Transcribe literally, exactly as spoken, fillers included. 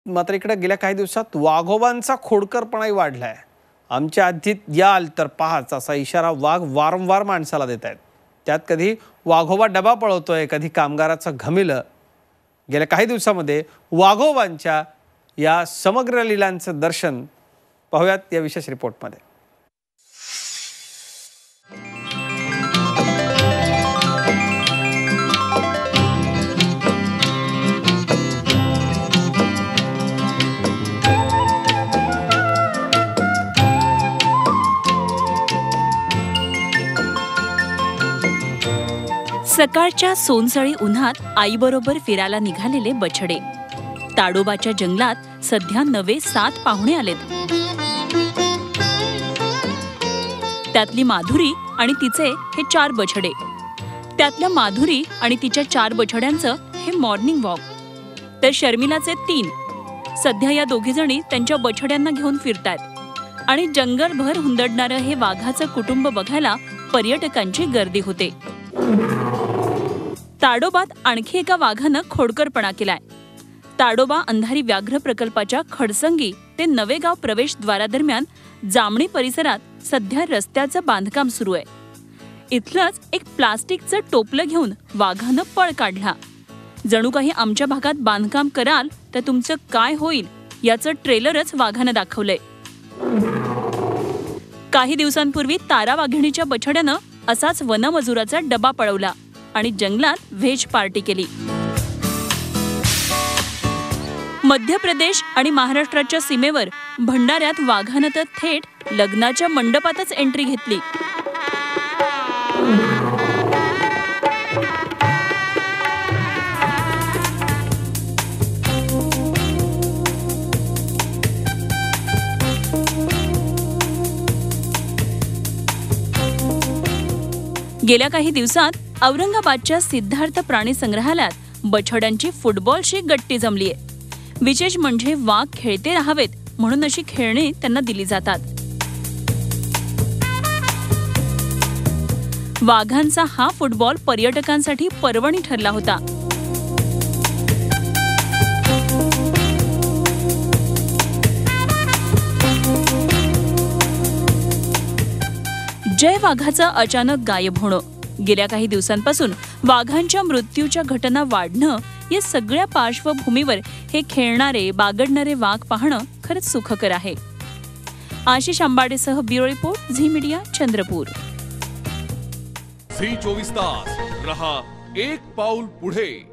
मात्र इकडे गेल्या काही दिवसात वाघोबांचा खोडकरपणाही वाढलाय। आमच्या आधीत याल तर पाहाच असा इशारा वाघ वारंवार माणसाला देत आहेत। त्यात कधी वाघोबा डबा पळवतोय, कधी कामगाराचं घमिलं। गेल्या काही दिवसांमध्ये वाघोबांच्या या समग्र लीलांचं दर्शन पाहूयात या विशेष रिपोर्टमध्ये। सकाळच्या सोनसळी उन्हात आईबरोबर फिरायला निघालेले बछडे। ताडोबाच्या जंगलात सध्या नवे सात पाहुणे आलेत। त्यातली माधुरी आणि तिचे हे चार बछडे। त्यातल्या माधुरी आणि तिच्या चार बछड्यांचं हे मॉर्निंग वॉक। तर शर्मिलाचे तीन। सध्या या दोघी जणी त्यांच्या बछड्यांना घेऊन फिरतात आणि जंगलभर हुंदडणारं हे वाघाचं कुटुंब बघायला पर्यटकांची गर्दी होते। ताडोबात आणखी एका वाघानं खोडकरपणा केलाय। ताडोबा अंधारी व्याघ्र प्रकल्पाच्या खडसंगी ते नवेगाव प्रवेशद्वारादरम्यान जामणी परिसरात सध्या रस्त्याचं बांधकाम सुरू आहे। इथलंच एक प्लास्टिकचं टोपलं घेऊन वाघानं पळ काढला। जणू काही आमच्या भागात बांधकाम कराल तर तुमचं काय होईल याचं ट्रेलरच वाघानं दाखवलंय। काही दिवसांपूर्वी तारा वाघिणीच्या बछड्यानं असाच वनमजुराचा डबा पळवला आणि जंगलात व्हेज पार्टी केली। मध्य प्रदेश आणि महाराष्ट्राच्या सीमेवर भंडाऱ्यात वाघानं तर थेट लग्नाच्या मंडपातच एंट्री घेतली। गेल्या काही दिवसात औरंगाबादच्या सिद्धार्थ प्राणी संग्रहालयात बछड्यांची फुटबॉलशी गट्टी जमलीये। विशेष म्हणजे वाघ खेळते राहावेत म्हणून अशी खेळणी त्यांना दिली जातात। वाघांचा हा फुटबॉल पर्यटकांसाठी पर्वणी ठरला होता। जय वाघाचं अचानक गायब होणं, गेल्या काही दिवसांपासून वाघांच्या मृत्यूच्या घटना वाढणं या सगळ्या पार्श्वभूमीवर हे खेळणारे बागडणारे वाघ पाहणं खरंच सुखकर आहे। आशिष आंबाडेसह bureau report, Zee Media, Chandrapur. Zee चोवीस तास रहा एक पाऊल पुढे।